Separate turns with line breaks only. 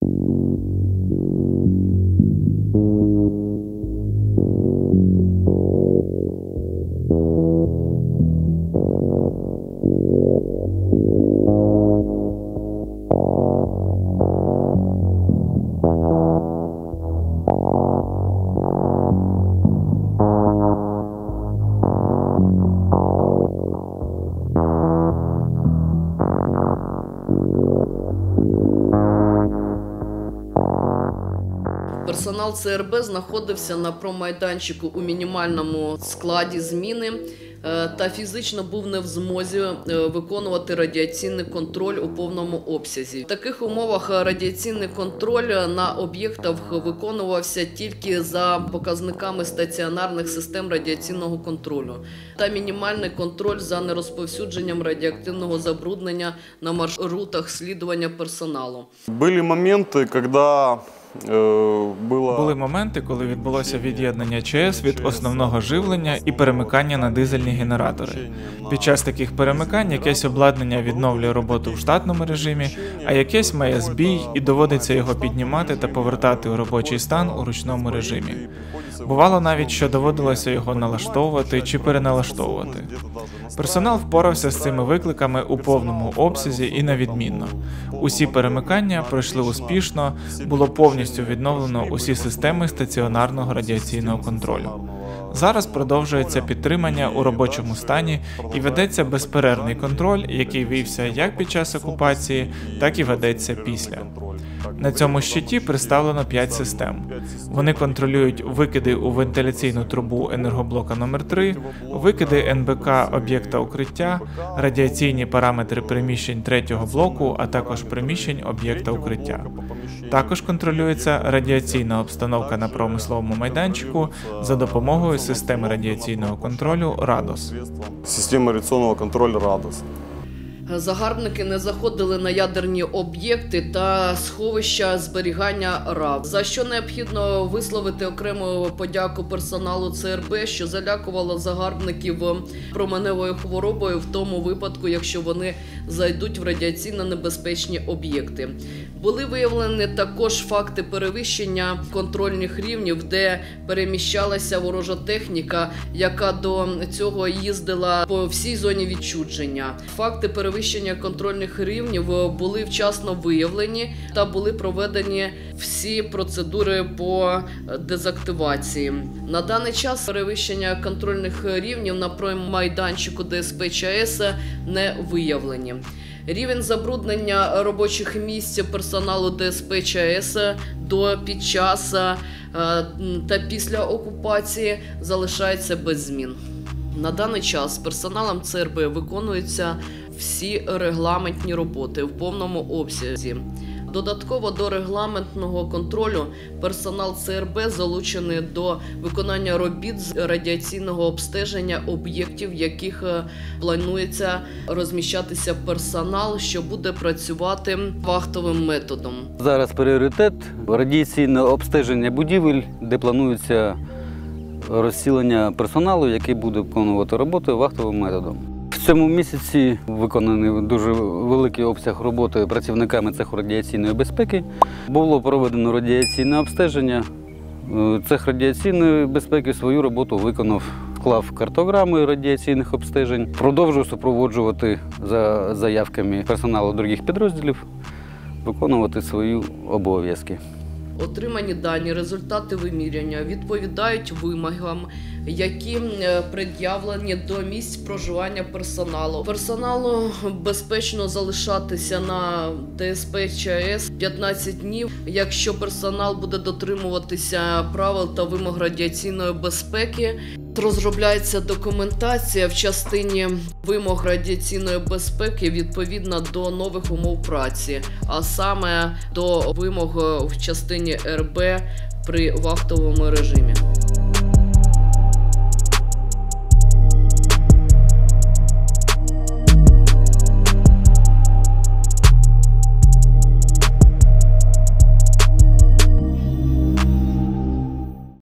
Персонал ЦРБ знаходився на промайданчику у мінімальному складі зміни та фізично був не в змозі виконувати радіаційний контроль у повному обсязі. В таких умовах радіаційний контроль на об'єктах виконувався тільки за показниками стаціонарних систем радіаційного контролю та мінімальний контроль за нерозповсюдженням радіоактивного забруднення на маршрутах слідування персоналу.
Були моменти,
Були моменти, коли відбулося від'єднання ЧАЕС від основного живлення і перемикання на дизельні генератори. Під час таких перемикань якесь обладнання відновлює роботу в штатному режимі, а якесь має збій і доводиться його піднімати та повертати у робочий стан у ручному режимі. Бувало навіть, що доводилося його налаштовувати чи переналаштовувати. Персонал впорався з цими викликами у повному обсязі і на відмінно. Усі перемикання пройшли успішно, було повністю відновлено усі системи стаціонарного радіаційного контролю. Зараз продовжується підтримання у робочому стані і ведеться безперервний контроль, який вівся як під час окупації, так і ведеться після. На цьому щиті представлено 5 систем. Вони контролюють викиди у вентиляційну трубу енергоблока номер 3, викиди НБК об'єкта укриття, радіаційні параметри приміщень 3-го блоку, а також приміщень об'єкта укриття. Також контролюється радіаційна обстановка на промисловому майданчику за допомогою системи радіаційного контролю РАДОС.
Система радіаційного контролю РАДОС.
Загарбники не заходили на ядерні об'єкти та сховища зберігання РАВ, за що необхідно висловити окрему подяку персоналу ЦРБ, що залякувало загарбників променевою хворобою в тому випадку, якщо вони зайдуть в радіаційно небезпечні об'єкти. Були виявлені також факти перевищення контрольних рівнів, де переміщалася ворожа техніка, яка до цього їздила по всій зоні відчуження. Факти перевищення контрольних рівнів були вчасно виявлені та були проведені всі процедури по дезактивації. На даний час перевищення контрольних рівнів на промайданчику ДСП ЧАЕС не виявлені. Рівень забруднення робочих місць персоналу ДСП ЧАЕС до, під час та після окупації залишається без змін. На даний час персоналом ЦРБ виконуються всі регламентні роботи в повному обсязі. Додатково до регламентного контролю персонал ЦРБ залучений до виконання робіт з радіаційного обстеження об'єктів, в яких планується розміщатися персонал, що буде працювати вахтовим методом.
Зараз пріоритет – радіаційне обстеження будівель, де планується розсілення персоналу, який буде виконувати роботи вахтовим методом. В цьому місяці виконаний дуже великий обсяг роботи працівниками цеху радіаційної безпеки. Було проведено радіаційне обстеження. Цех радіаційної безпеки свою роботу виконав, вклав картограми радіаційних обстежень. Продовжую супроводжувати за заявками персоналу інших підрозділів, виконувати свої обов'язки.
Отримані дані, результати виміряння відповідають вимогам, які пред'явлені до місць проживання персоналу. Персоналу безпечно залишатися на ДСП ЧАЕС 15 днів, якщо персонал буде дотримуватися правил та вимог радіаційної безпеки. Розробляється документація в частині вимог радіаційної безпеки відповідно до нових умов праці, а саме до вимог в частині РБ при вахтовому режимі.